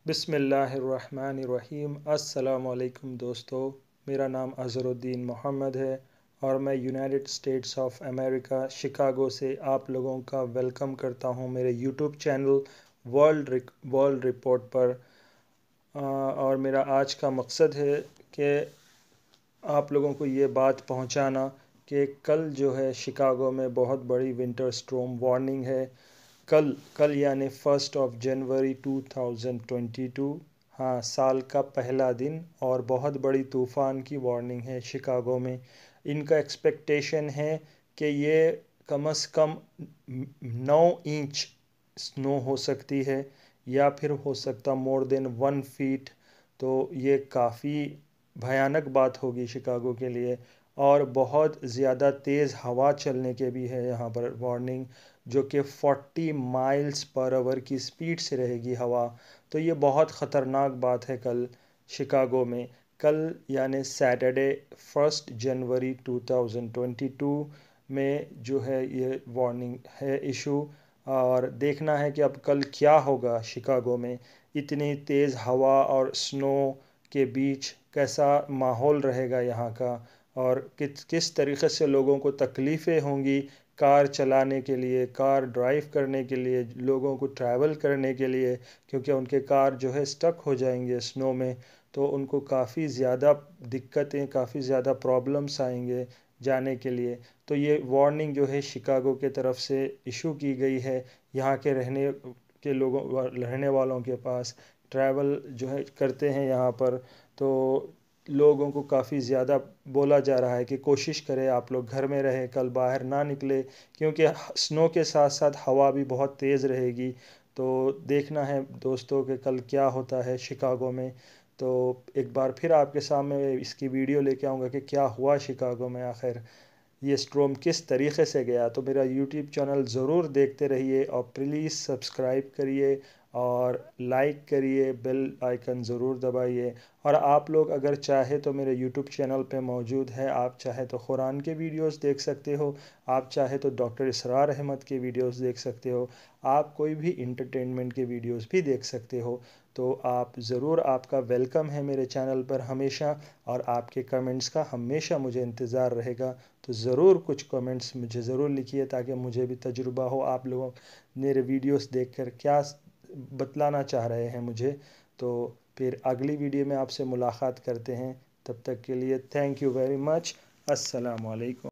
بسم اللہ الرحمن الرحیم۔ السلام علیکم دوستو، میرا نام اظہرالدین محمد ہے اور میں United States of America Chicago سے آپ لوگوں کا ویلکم کرتا ہوں میرے یوٹیوب چینل ورلڈ رپورٹ پر۔ اور میرا آج کا مقصد ہے کہ آپ لوگوں کو یہ بات پہنچانا کہ کل جو ہے شکاگو میں بہت بڑی ونٹر اسٹروم وارننگ ہے۔ کل یعنی 1 جنوری 2022، ہاں، سال کا پہلا دن، اور بہت بڑی طوفان کی وارننگ ہے شکاگو میں۔ ان کا ایکسپیکٹیشن ہے کہ یہ کم از کم 9 انچ سنو ہو سکتی ہے، یا پھر ہو سکتا مور دین 1 فیٹ۔ تو یہ کافی بھیانک بات ہوگی شکاگو کے لیے، اور بہت زیادہ تیز ہوا چلنے کے بھی ہے یہاں پر وارننگ، جو کہ 40 مائلز پر آور کی سپیڈ سے رہے گی ہوا۔ تو یہ بہت خطرناک بات ہے کل شکاگو میں۔ کل یعنی سیٹرڈے 1 جنوری 2022 میں جو ہے یہ وارننگ ہے ایشو، اور دیکھنا ہے کہ اب کل کیا ہوگا شکاگو میں۔ اتنی تیز ہوا اور سنو کے بیچ کیسا ماحول رہے گا یہاں کا، اور کس طریقے سے لوگوں کو تکلیفیں ہوں گی کار چلانے کے لیے، کار ڈرائیو کرنے کے لیے، لوگوں کو ٹریول کرنے کے لیے، کیونکہ ان کے کار جو ہے سٹک ہو جائیں گے سنو میں، تو ان کو کافی زیادہ دقتیں، کافی زیادہ پرابلمس آئیں گے جانے کے لیے۔ تو یہ وارننگ جو ہے شکاگو کے طرف سے ایشو کی گئی ہے یہاں کے رہنے والوں کے پاس، ٹریول جو ہے کرتے ہیں یہاں پر، تو لوگوں کو کافی زیادہ بولا جا رہا ہے کہ کوشش کرے آپ لوگ گھر میں رہیں، کل باہر نہ نکلے، کیونکہ سنو کے ساتھ ساتھ ہوا بھی بہت تیز رہے گی۔ تو دیکھنا ہے دوستوں کہ کل کیا ہوتا ہے شکاگو میں۔ تو ایک بار پھر آپ کے سامنے اس کی ویڈیو لے کے آؤں گا کہ کیا ہوا شکاگو میں آخر، یہ اسٹروم کس طریقے سے گیا۔ تو میرا یوٹیوب چینل ضرور دیکھتے رہیے، اور پلیز سبسکرائب کریے اور لائک کریے، بیل آئیکن ضرور دبائیے۔ اور آپ لوگ اگر چاہے تو میرے یوٹیوب چینل پہ موجود ہے، آپ چاہے تو قرآن کے ویڈیوز دیکھ سکتے ہو، آپ چاہے تو ڈاکٹر اسرار احمد کے ویڈیوز دیکھ سکتے ہو، آپ کوئی بھی انٹرٹینمنٹ کے ویڈیوز بھی دیکھ سکتے ہو۔ تو آپ کا ویلکم ہے میرے چینل پر ہمیشہ، اور آپ کے کمنٹس کا ہمیشہ مجھے انتظار رہے گا۔ تو ضرور کچھ کمنٹس مجھے ضرور لکھیے، تاکہ مجھے بھی تجربہ ہو آپ لوگوں میرے ویڈیوز دیکھ کر کیا بتلانا چاہ رہے ہیں مجھے۔ تو پھر اگلی ویڈیو میں آپ سے ملاقات کرتے ہیں، تب تک کے لیے تھینک یو ویری مچ۔ السلام علیکم۔